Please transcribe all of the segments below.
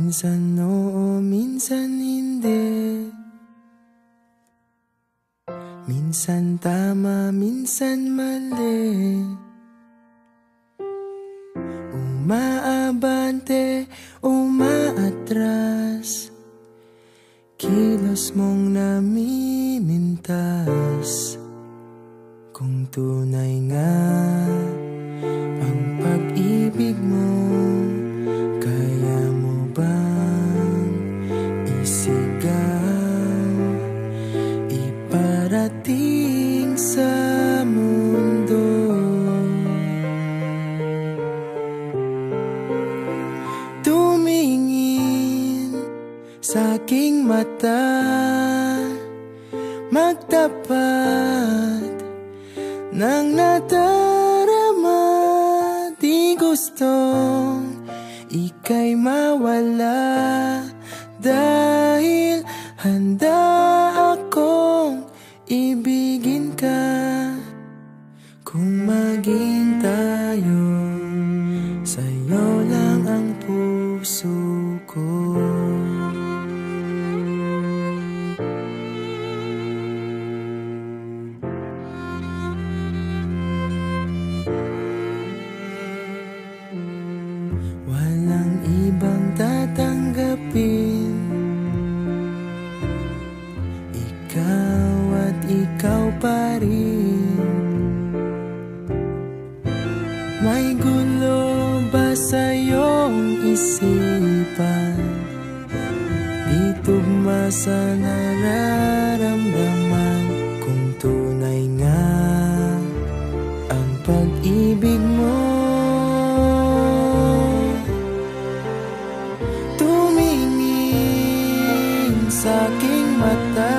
Minsan oo, minsan hindi. Minsan tama, minsan mali. Umaabante, umaatras. Kilos mong namimintas. Kung tunay nga ang pag-ibig mo, kaya mo bang isigaw, iparating sa mundo? Tumingin sa aking mata, magtapat ng nadarama. Di gustong ika'y mawala, dahil handa akong ibigin ka. Kung maging tayo, sa'yo lang ang puso ko. Walang ibang tatanggapin, ikaw at ikaw pa rin. May gulo ba sa iyong isipan? Di tugma sa nararamdaman. Kung tunay nga ang pag-ibig mo, sa aking mata,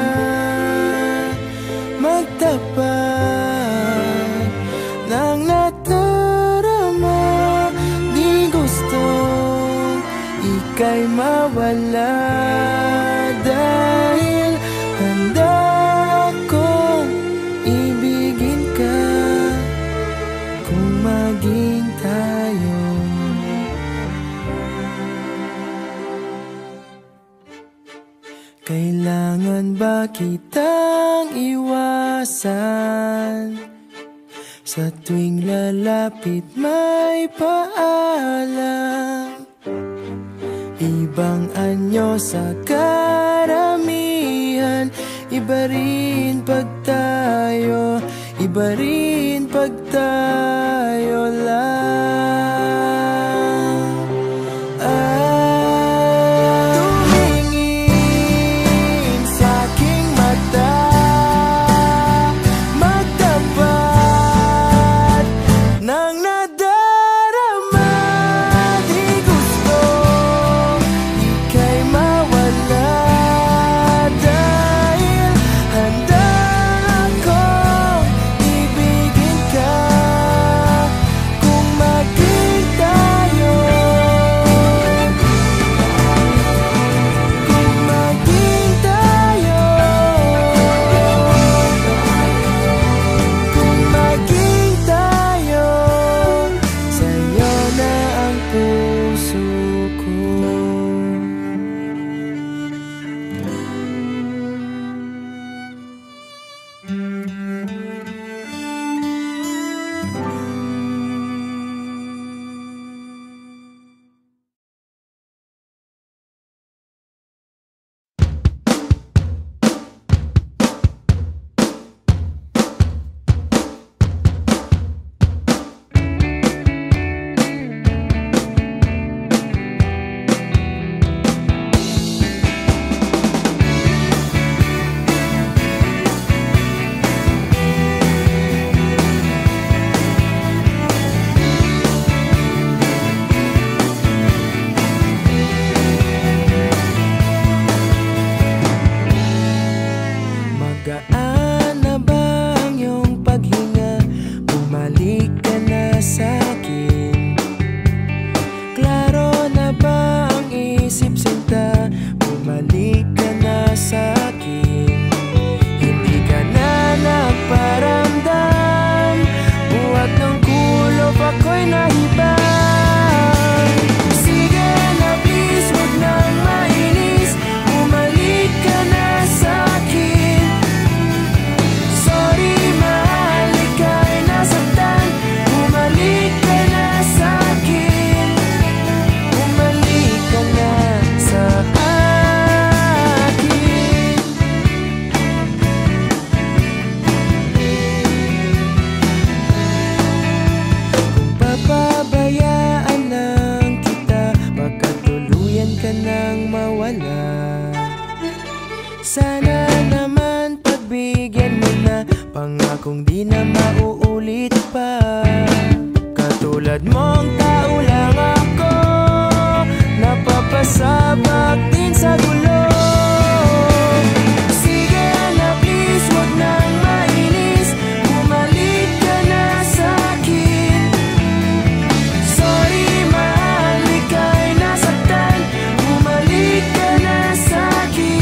magtapat ng nadarama. Di gusto ika'y mawala, dahil handa akong ibigin ka. Kung maging tayo, kailangan ba kitang iwasan? Sa tuwing lalapit may paalam. Ibang anyo sa karamihan. Iba rin pag tayo, iba rin pag tayo lang. ako'y nahibang. Sige na please, wag na kung di na mauulit pa. Katulad mong tao lang ako, napapasabak din sa gulo. Sige na please, wag nang mainis, bumalik ka na sa'kin. Sorry mahal, ika'y nasaktan, bumalik ka na sa'kin.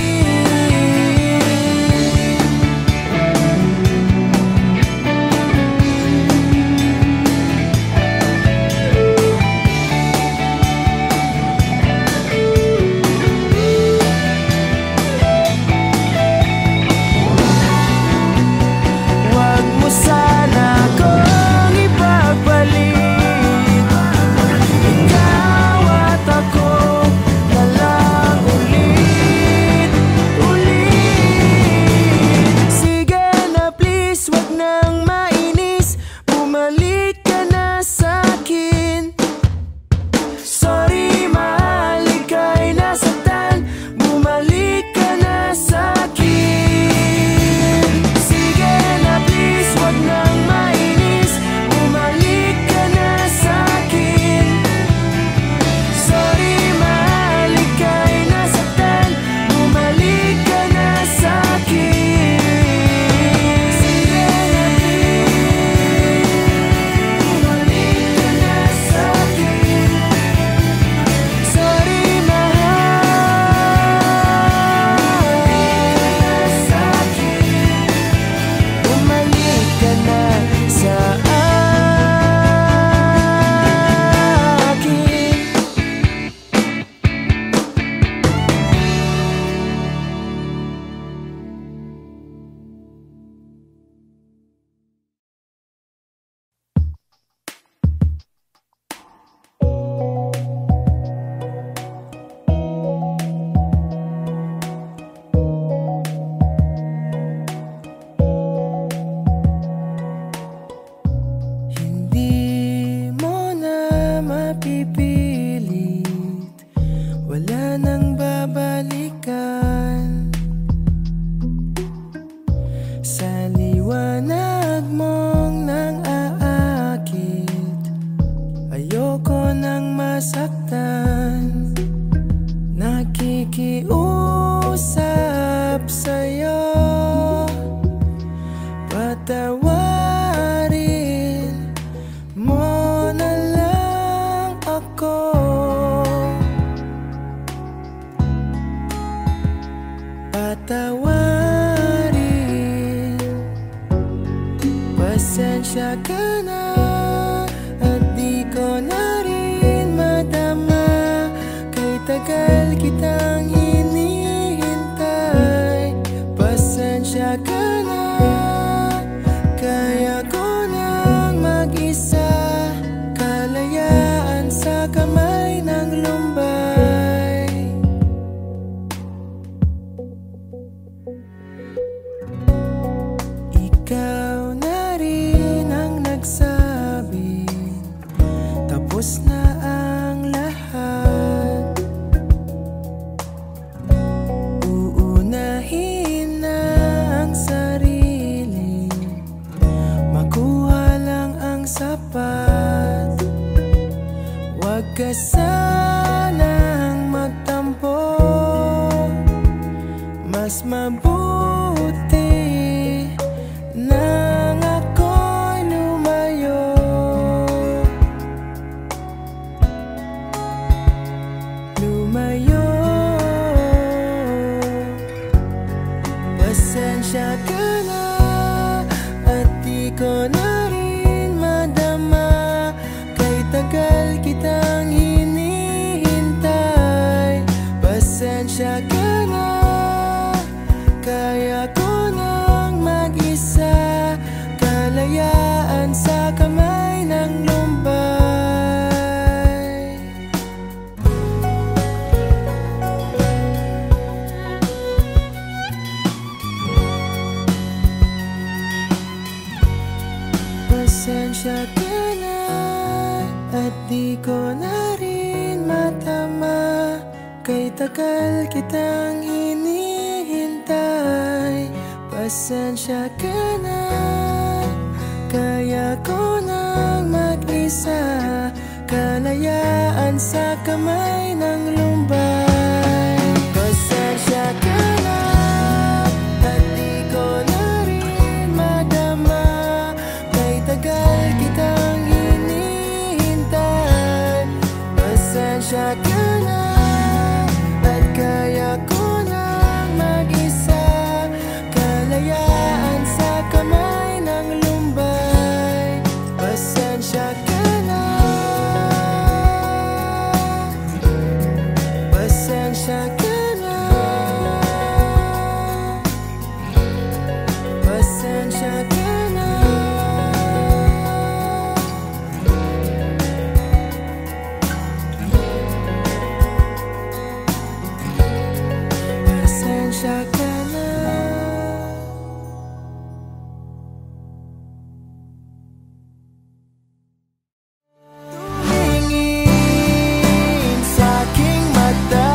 Pasensya ka na at di ko na rin matama, kay tagal kitang hinihintay. Pasensya ka na. kaya ko nang mag-isa, kalayaan sa kamay ng lumbay. Pasensya ka na at di ko na rin madama, kay tagal kitang hinihintay. Pasensya ka na at kaya ko nang mag-isa, kalayaan sa kamay ng lumbay. Pasensya ka na, pasensya ka na, pasensya ka na. Pasensya ka na. Tumingin sa'king mata,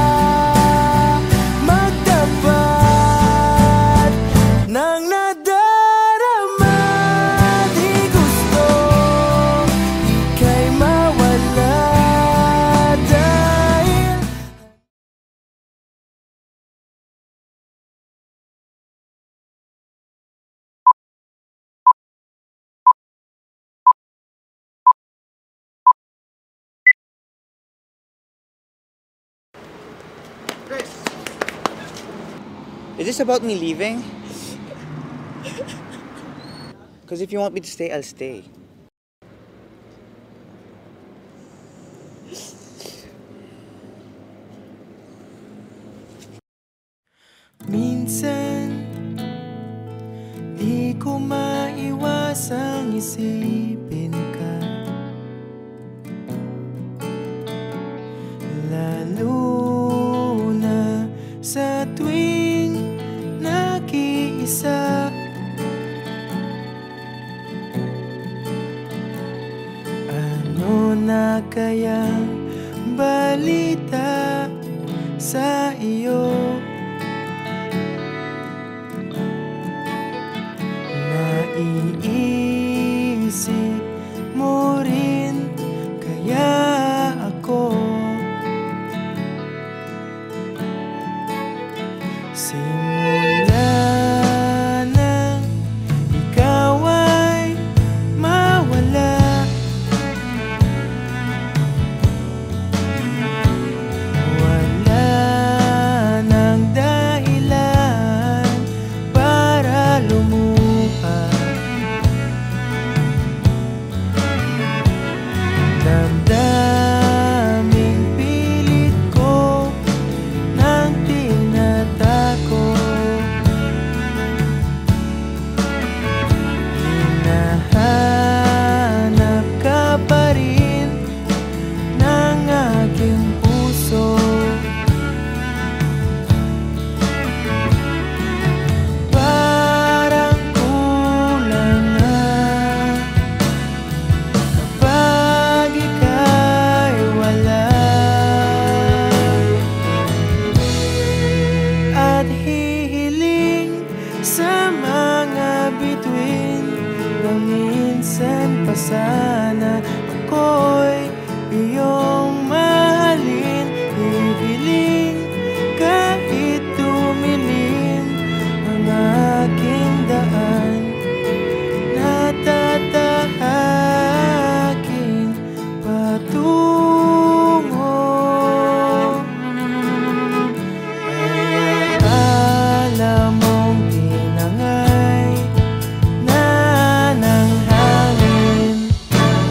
magtapat ng nadarama. Di gusto ika'y mawala dahil Is this about me leaving? Because if you want me to stay, I'll stay. minsan di ko maiwasang isipin ka, lalo na sa tuwing nag-iisa. Ano na kayang balita sa iyo? Naiisip mo rin kaya ako? Simula nang ikaw ay mawala, wala nang dahilan para lumuha. Damdaming pilit ko nang tinatako, hinahanap ka pa rin ng aking puso. Parang kulang na kapag ika'y wala, at hihiling sa mga bituin na minsan pa sana ako'y iyong mahalin. Hihiling kahit tumilim ang aking daan, natatahaking patungo. Ay akala mong tinangay na ng hangin.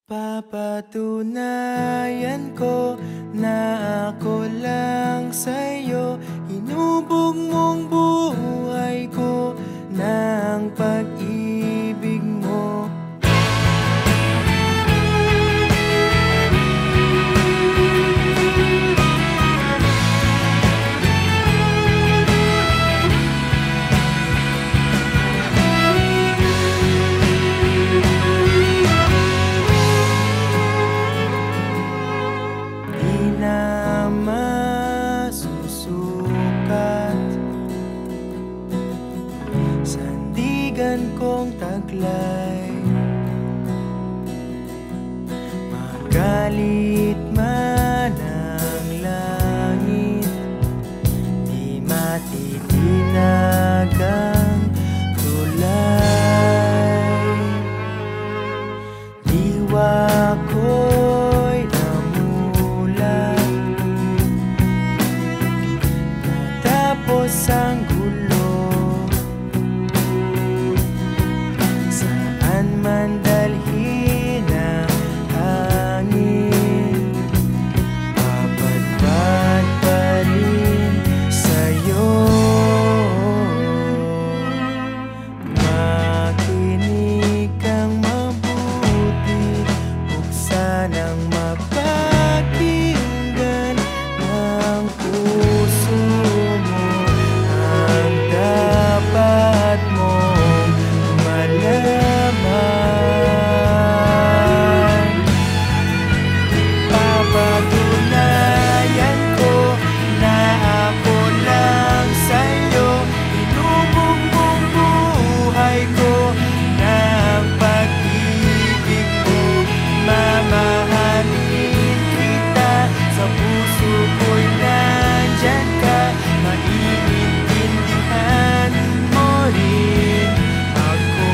Papatunayan ko na ako lang sa'yo. Hinubog mong buhay ko ng pag-ibig mo. Sandigan kong taglay, magalit man ang langit, di matitinag ang tulay. Diwa ko'y namulat, natapos ang dalhin ng hangin, papadpad pa rin sa'yo. Makinig kang mabuti, buksan ang mapakinggan ng puso mo ang dapat mong malaman. Papatunayan ko na ako lang sa'yo. Hinubog mong buhay ko ng pag-ibig mo. Mamahalin kita, sa puso ko'y nandyan ka. Maiintindihan mo rin ako.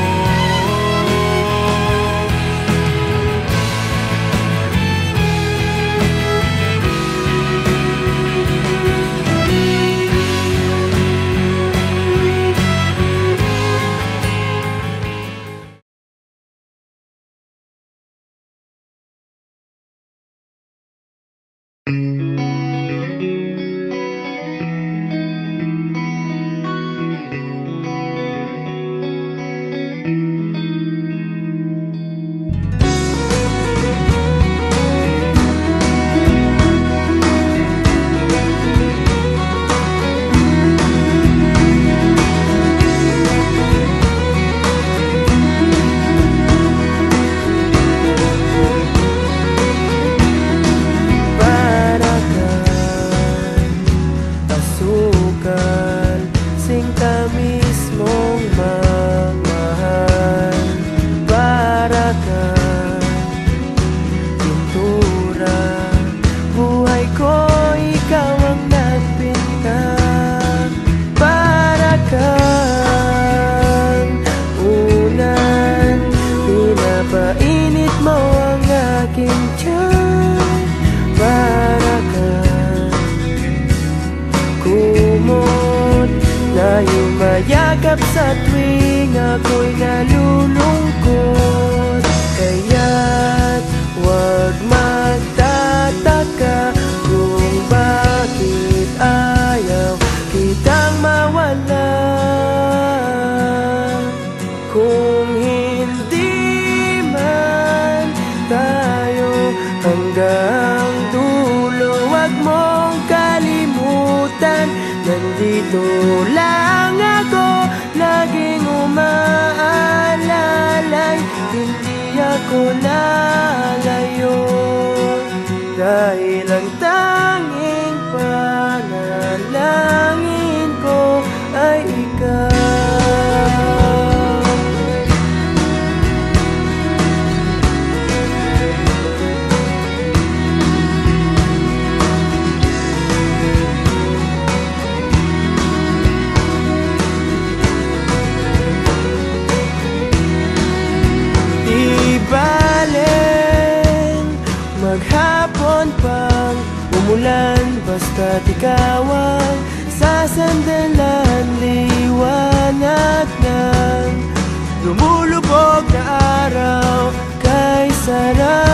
Mayakap sa tuwing ako'y nalulungkot. Kaya't huwag magtataka kung bakit ayaw kitang mawala. Kung hindi man tayo hanggang dulo, huwag mong kalimutan, nandito lang ako, laging umaalalay. Hindi ako lalayo, dahil ang tanging panalangin ko ay ikaw. Maghapon pang umulan, basta't ikaw ang sasandalan. Liwanag ng lumulubog na araw, kay sarap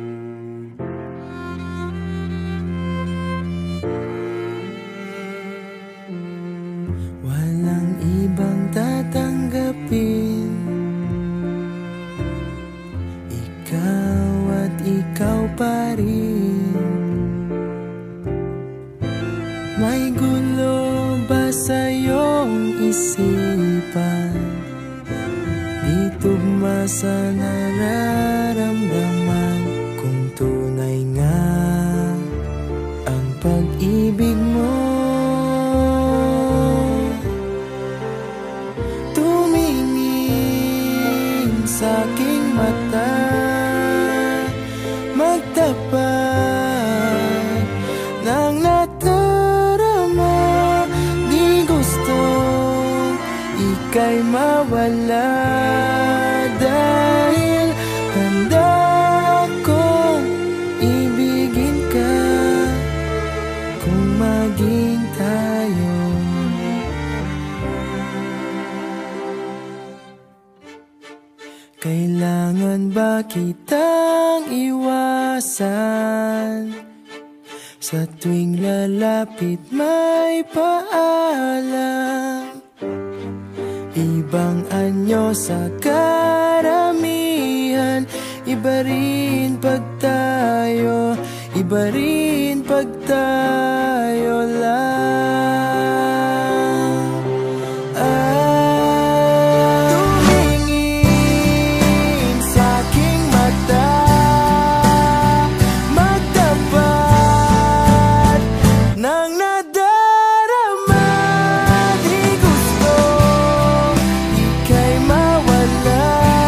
ikaw pa rin. May gulo ba sa iyong isipan? Di tugma sa nararamdaman. Kung tunay nga ang pag-ibig mo, tumingin sa aking mata, magtapat ng nadarama. Di gusto ika'y mawala, dahil handa akong ibigin ka kung maging tayo. Kailangan ba kitang iwasan? Sa tuwing lalapit may paalam. Ibang anyo sa karamihan. Iba rin pag tayo, iba rin pag tayo lang. Tumingin sa aking mata, magtapat ng nadarama. Di gusto ika'y mawala,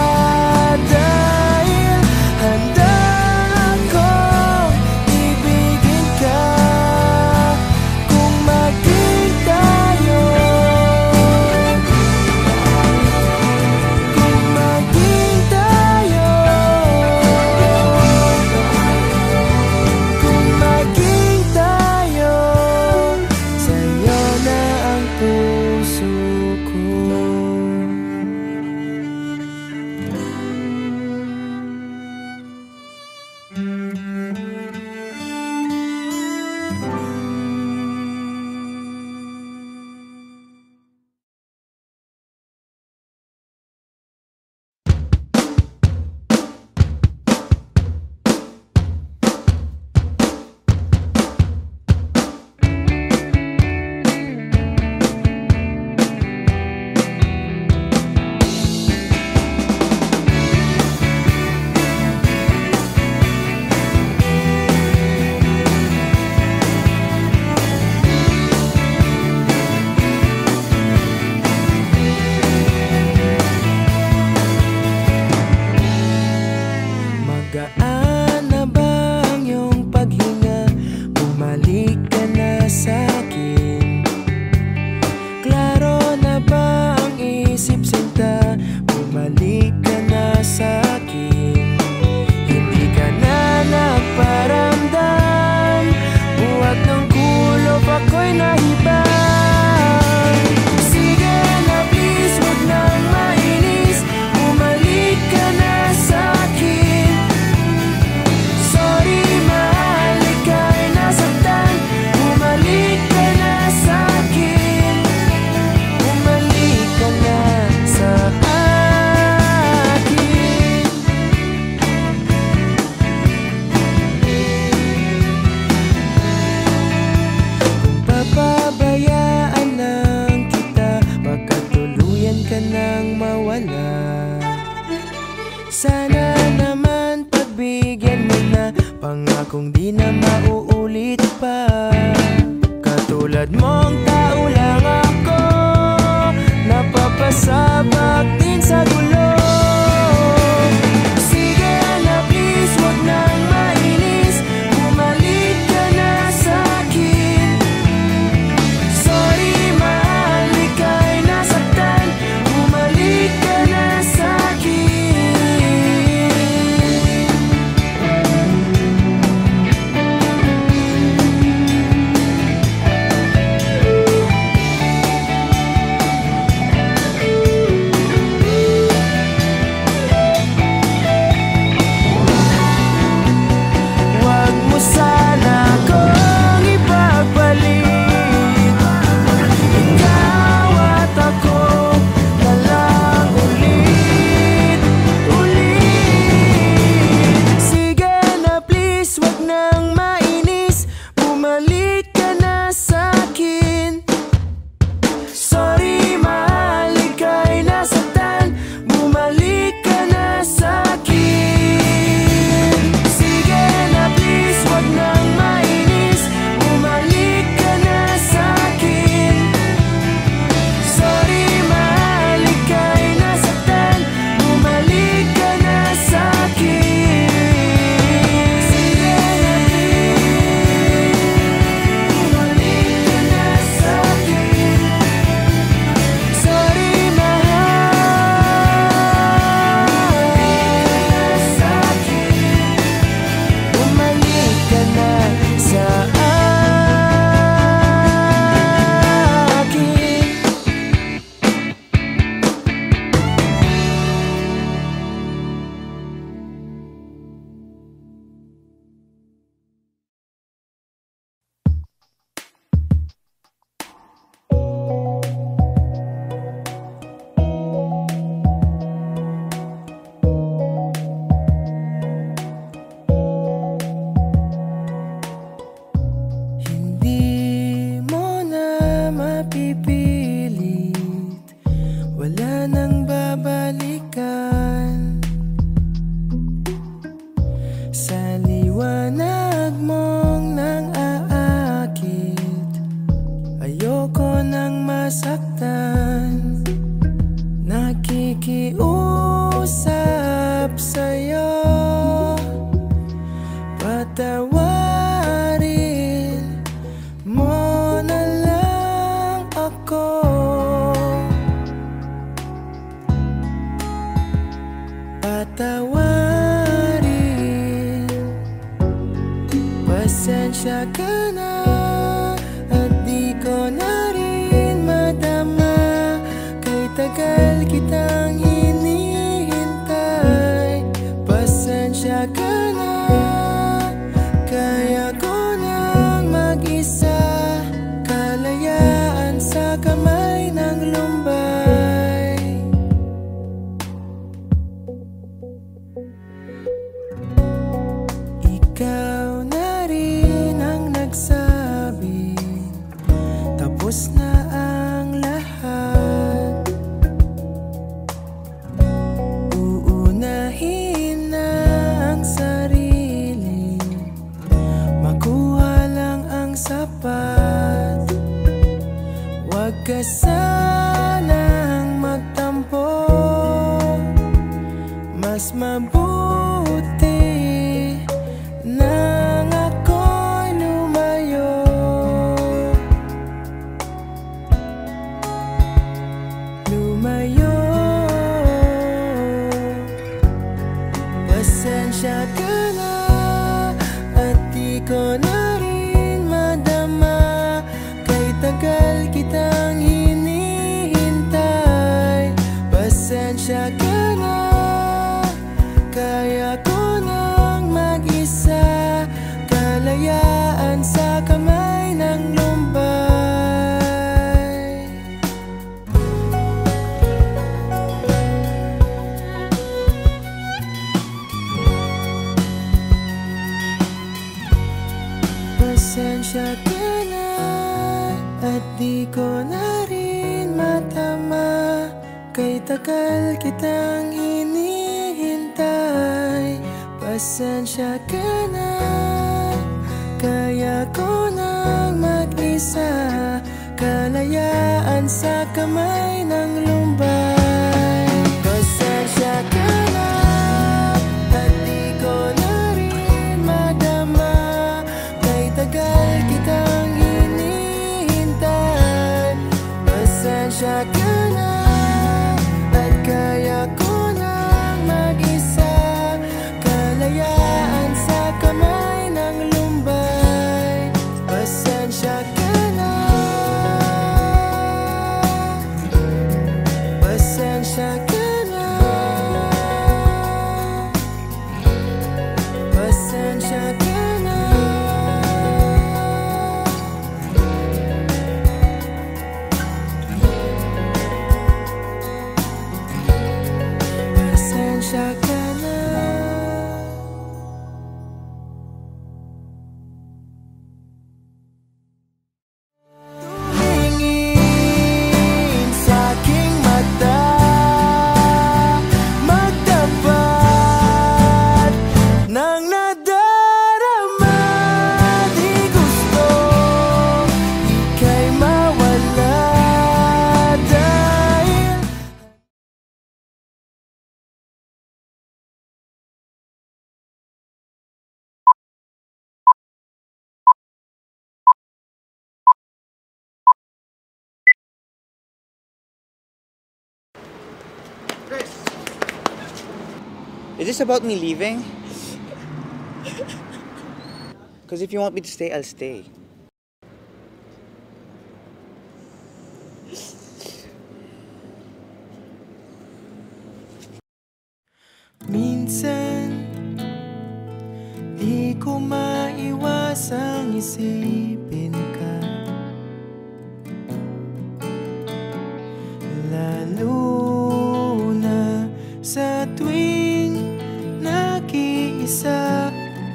dahil handa akong ibigin ka kung maging tayo. Kung maging tayo, kung maging tayo, sa'yo na ang puso ko. Magaan na ba ang iyong paghinga? Bumalik ka na sa'kin. Klaro na ba ang isip sinta? Bumalik ka na sa'kin. Hindi ka na nagparamdam, buhat ng kulob ako'y nahibang. Sige na please, huwag nang mainis. Bumalik ka na sa'kin. Sorry mahal, ika'y nasaktan. Bumalik ka na sa'kin. Bumalik ka na sa akin. Kung papabayaan lang kita, baka tuluyan ka nang mawala. Sana naman pagbigyan mo na, pangakong di na mauulit pa. Katulad mong tao lang ako, napapasabak din sa gulo. Sige na please, huwag nang mainis. Bumalik ka na sa'kin. Sorry mahal, ika'y nasaktan. Bumalik ka na sa'kin. Sa liwanag mong nang aakit, ayoko nang masaktan. Nakikiusap sa'yo, patawarin mo na lang ako. Patawarin, pasensya ka na at di ko na rin madama. Kay tagal kitang hinihintay. Pasensya ka na, kaya ko nang mag-isa. Kalayaan sa kamay ng lumbay. Ikaw na rin ang nagsabi, tapos na ang lahat. Uunahin na ang sarili, makuha lang ang sapat. Huwag ka sanang magtampo, mas mabuti nang ako'y lumayo. Lumayo. Pasensya ka na at di ko na rin madama. Kay tagal kitang hinihintay. Pasensya ka na, kaya ko nang mag-isa. Kalayaan sa kamay ng lumbay. Pasensya ka na at di ko na rin matama. Kay tagal kitang hinihintay. Pasensya ka na, kaya ko nang mag-isa. Kalayaan sa kamay ng lumbay. Pasensya ka na at di ko na rin madama. Kay tagal kitang hinihintay. Pasensya ka na at kaya ko nang mag-isa. Kalayaan sa kamay ng lumbay. Pasensya ka na. Pasensya ka na. Pasensya ka na. Pasensya ka na. Tumingin sa'king mata, magtapat ng nadarama. Di gusto ika'y mawala dahil Is this about me leaving? Because if you want me to stay, I'll stay. minsan di ko maiwasang isipin ka, lalo na sa tuwing nag-iisa.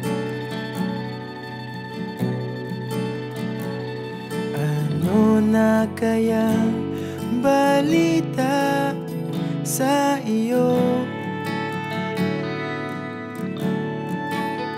Ano na kayang balita sa iyo?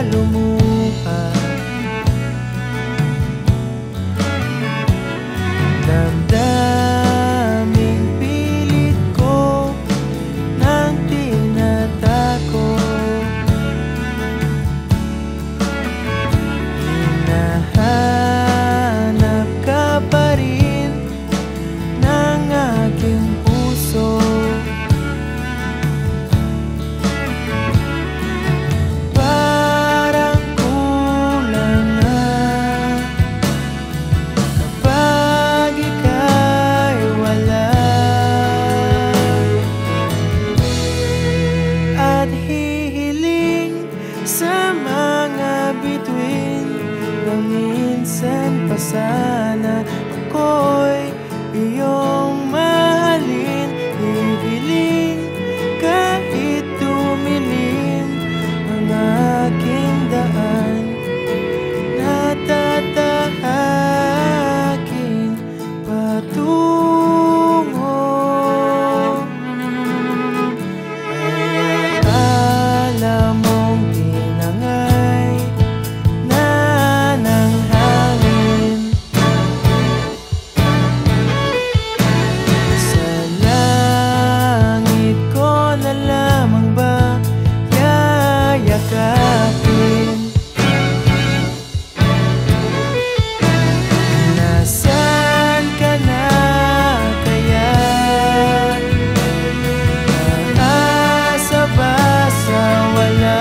lumuha. Damdaming pilit ko nang tinatako. Hinahanap ka pa rin ng aking puso. Parang kulang na kapag ika'y wala, at hihiling sa mga bituin na minsan pa sana ako'y iyong mahalin. Hihiling kahit tumilim ang aking daan, natatahakin patungo. Ay akala mong tinangay na ng hangin. Sa langit ko na lamang ba yayakapin? Nasaan ka na kaya? Naasa ba sa wala?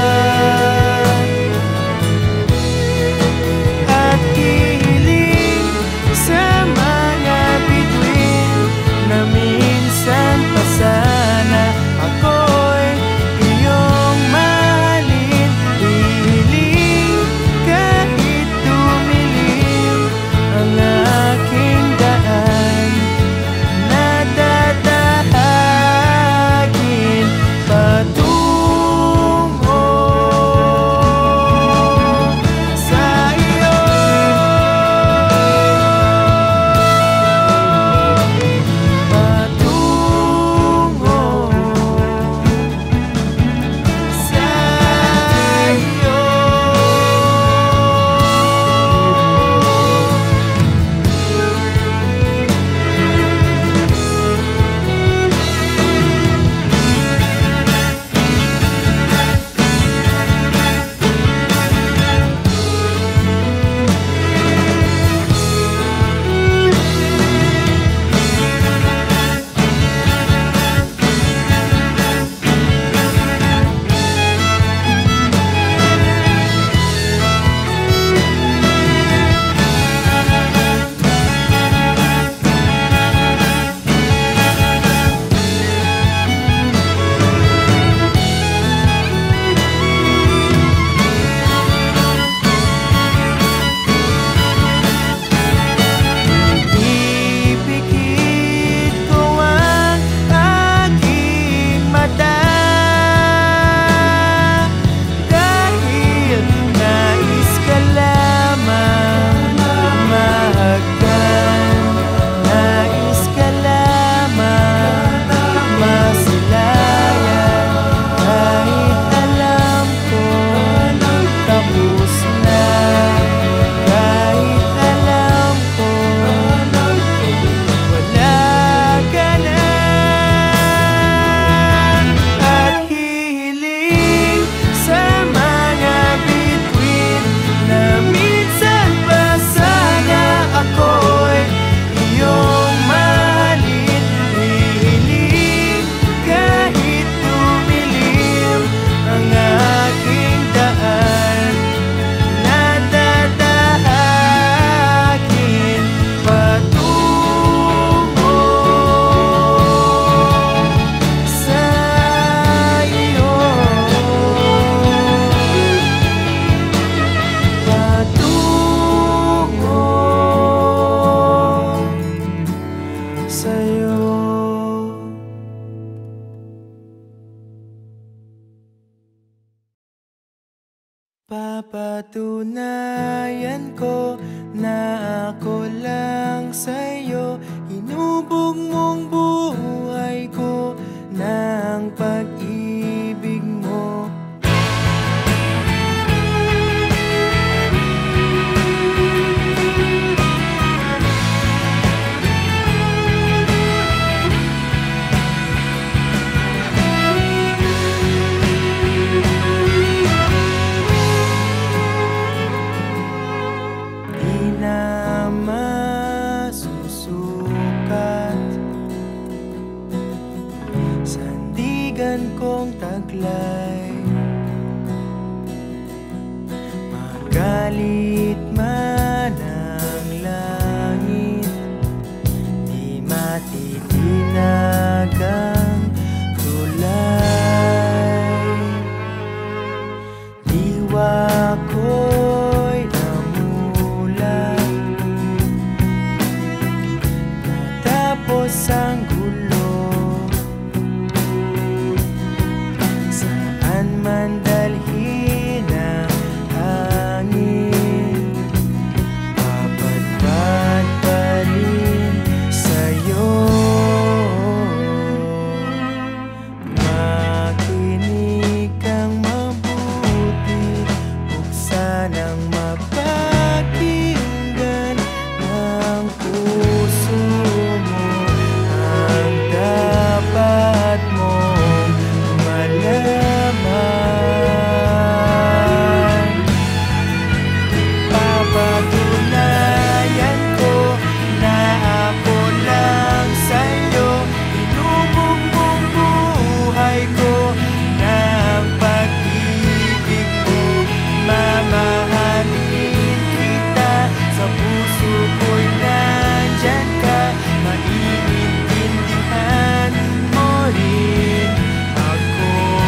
At hihiling sa mga bituin na minsan pa sana ako'y iyong mahalin. Hihiling kahit tumilim ang aking daan, natatahakin patungo sa iyo. Patungo sa iyo. Ipikit ko ang aking mata dahil nais ka lamang mahagkan, nais ka lamang masilayan. Kahit alam ko tapos na, kahit alam ko wala ka na, at hihiling sa mga bituin na minsan pa sana ako'y iyong mahalin. Hihiling kahit tumilim ang aking daan, natatahakin patungo sa iyo. Patungo sa iyo. Papatunayan ko na ako lang sa'yo. Hinubog mong buhay ko ng pag-ibig mo. Maliit man ang langit, di matitinag ang tulay. Diwa ko'y namulat, natapos ang gulo. Saan man dalhin ang hangin, papadpad pa rin sa'yo. Makinig kang mabuti, buksan ang mapakinggan ng puso mo ang dapat mong malaman. Papatunayan ko na ako lang sa'yo, inubugbog buhay ko ng pag-ibig mo. Mamahalin kita, sa puso ko'y nandyan ka, maiintindihan mo rin ako.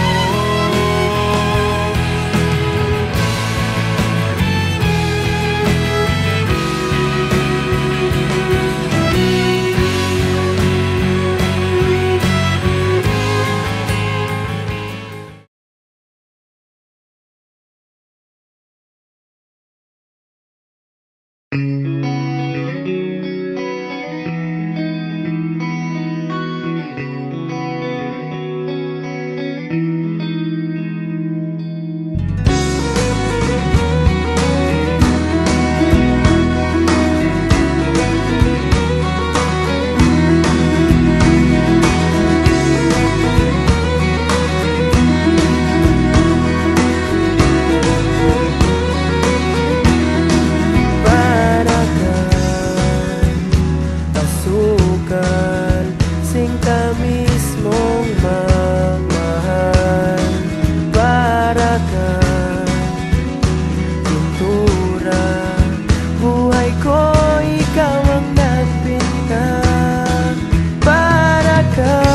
Para kang asukal, singtamis mong magmahal. Para kang pintura, buhay ko ikaw ang nagpinta. Para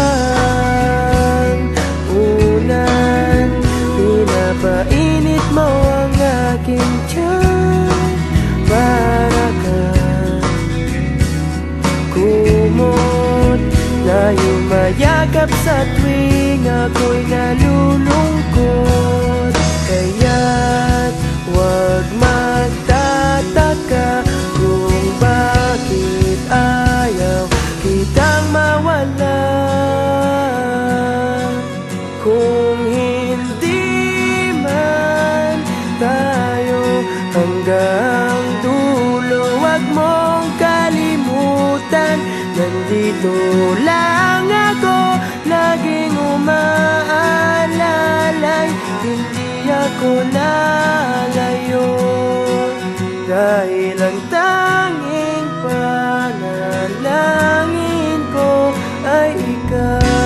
kang ulan, pinapainit mo ang aking tiyan. Para kang kumot na yumayakap sa tuwing ako'y nalulungkot. Kaya't huwag magtataka kung bakit ayaw kitang mawala. Kung hindi man tayo hanggang dulo, huwag mong kalimutan, nandito lang ako, laging umaalalay. Hindi ako lalayo, dahil ang tanging panalangin ko ay ikaw.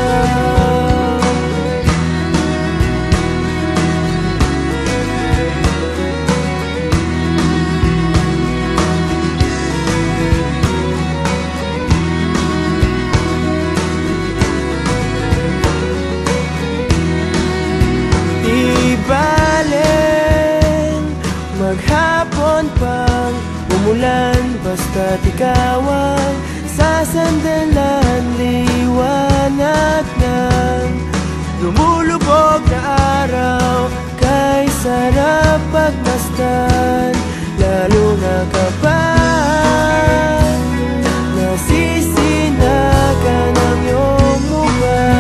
Ibaleng maghapon pang umulan, basta't ikaw ang sasandalan. Liwanag ng lumulubog na araw, kay sarap pagmasdan, lalo na kapag nasisinagan ang iyong mukha.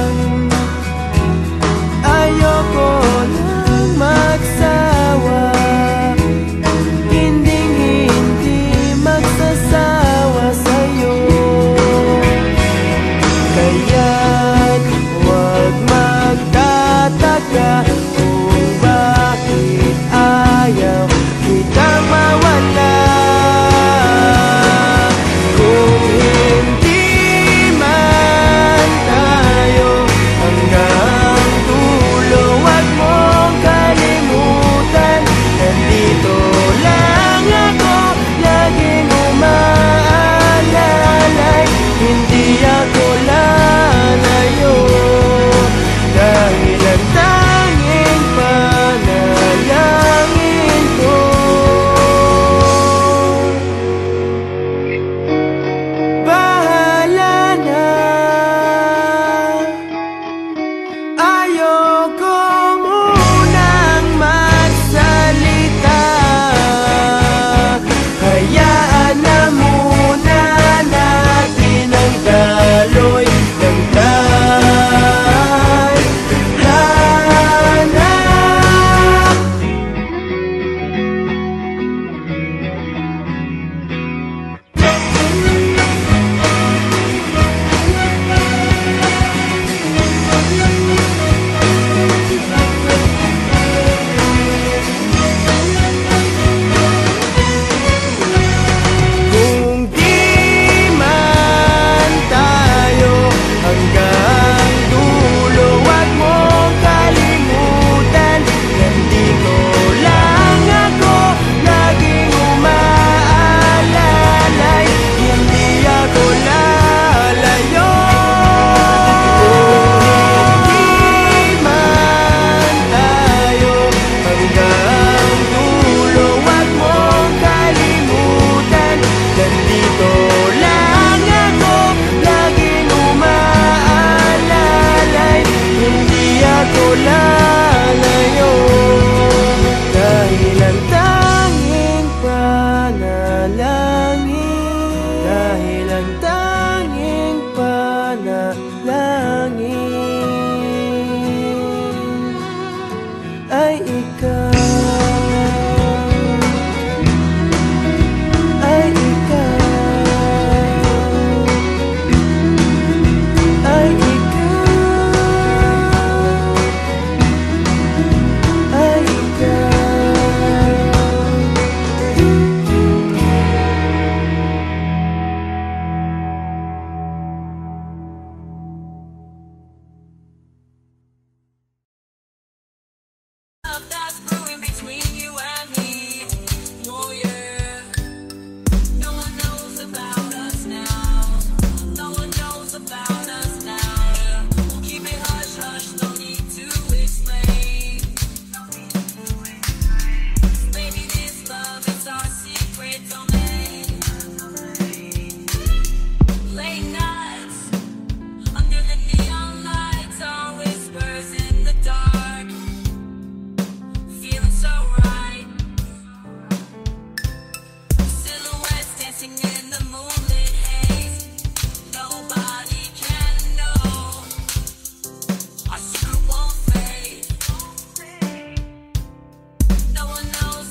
Ayoko nang magsawa, hinding-hindi magsasawa sa'yo. Kaya't huwag magtataka kung bakit ayaw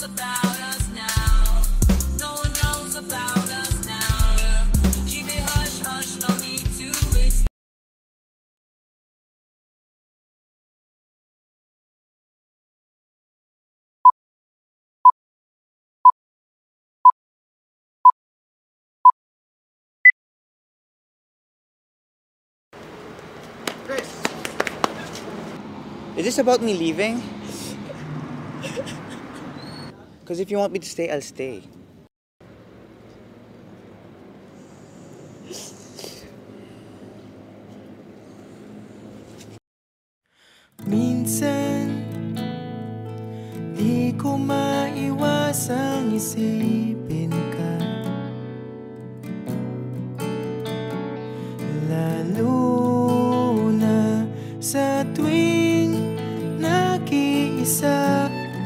Is this about me leaving? Because if you want me to stay, I'll stay. Minsan, di ko maiwasang isipin ka, lalo na sa tuwing nag-iisa.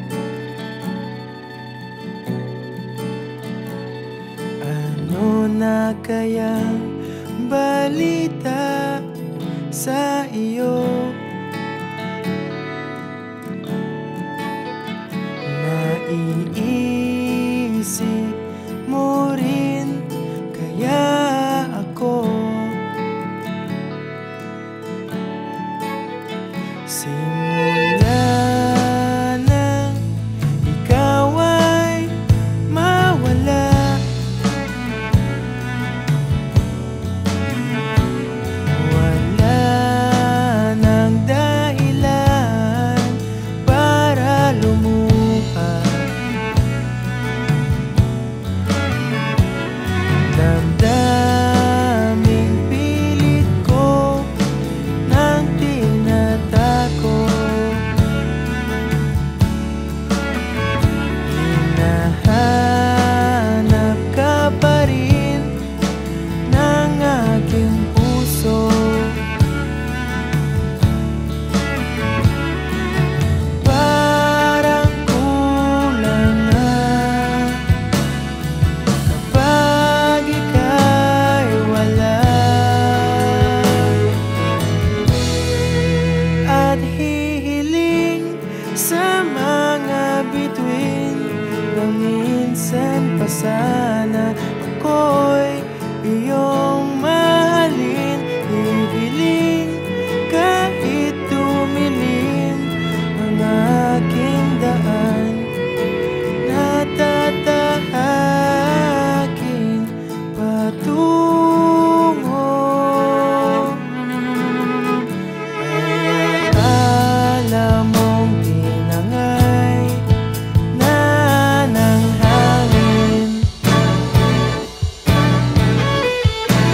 Ano na kayang balita sa iyo? Naiisip mo rin kaya ako? Simula nang ikaw ay mawala, wala nang dahilan para lumuha. Damdaming pilit ko nang tinatako, hinahanap ka pa rin ng aking puso. Parang kulang na kapag ika'y wala, at hihiling sa mga bituin na minsan pa sana ako'y iyong mahalin. Hihiling kahit tumilim ang aking daan, natatahakin patungo. Alaala mong tinangay na ng hangin,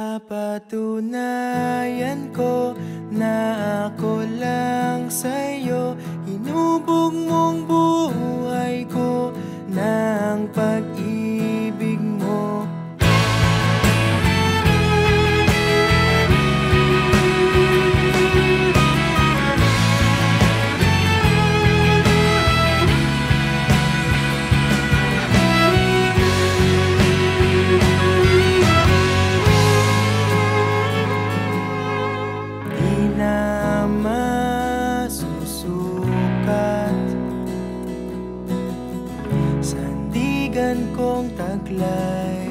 Papatunayan ko na ako lang sa'yo. Hinubog mong buhay ko ng pag-ibig mo. Sandigan kong taglay,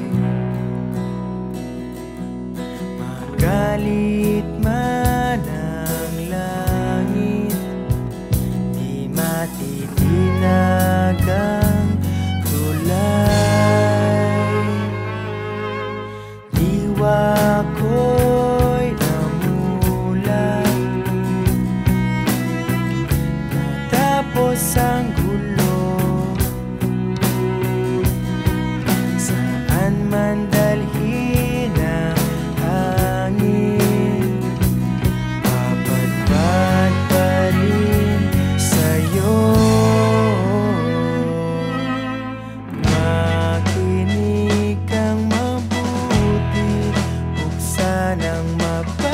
magalit man ang langit, di matitinag ang tulay. Diwa ko'y namulat, natapos ang man dalhin ang hangin, papadpad pa rin sa'yo. Makinig kang mabuti, buksan ang mapa